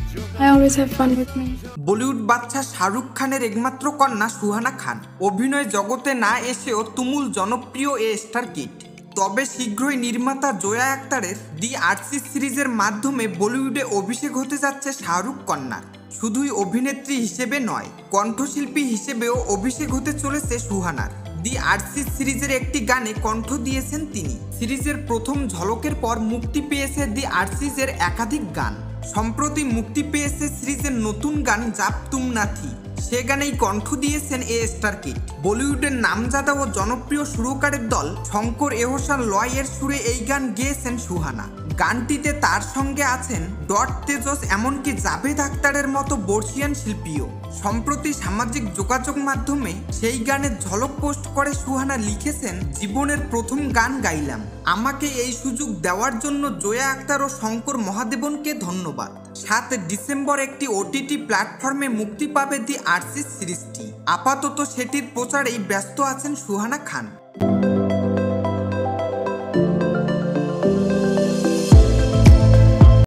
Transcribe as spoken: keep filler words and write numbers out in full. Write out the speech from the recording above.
I always have fun with me. Bollywood বাদশা শাহরুখ খানের একমাত্র কন্যা সুহানা খান অভিনয় জগতে না এসেও তুমুল জনপ্রিয় এ স্টার কিড। তবে শীঘ্রই নির্মাতা জয়া আক্তারের দি আরসি সিরিজের মাধ্যমে বলিউডে অভিষেক হতে যাচ্ছে শাহরুখ কন্যার। শুধুই অভিনেত্রী হিসেবে নয়, কণ্ঠশিল্পী হিসেবেও অভিষেক হতে চলেছে সুহানার। দি আরসি সিরিজের একটি গানে কণ্ঠ দিয়েছেন তিনি। সিরিজের প্রথম ঝলকের পর মুক্তি পেয়েছে দি আরসিজের একাধিক গান। সম্প্রতি মুক্তি পেয়েছে সিরিজের নতুন গান জাব তুম না থি। সে গানেই কণ্ঠ দিয়েছেন এ স্টার কিড। বলিউডের নামজাদা ও জনপ্রিয় সুরকারের দল শঙ্কর এহসান লয় এর সুরে এই গান গেয়েছেন সুহানা। গানটিতে তার সঙ্গে আছেন ডট তেজস, এমনকি জাভেদ আখতারের মতো বর্ষিয়ান শিল্পীও। সম্প্রতি সামাজিক যোগাযোগ মাধ্যমে সেই গানের ঝলক পোস্ট করে সুহানা লিখেছেন, জীবনের প্রথম গান গাইলাম, আমাকে এই সুযোগ দেওয়ার জন্য জয়া আক্তার ও শঙ্কর মহাদেবনকে ধন্যবাদ। সাত ডিসেম্বর একটি ওটিটি প্ল্যাটফর্মে মুক্তি পাবে দি আরসি সিরিজটি। আপাতত সেটির প্রচারেই ব্যস্ত আছেন সুহানা খান।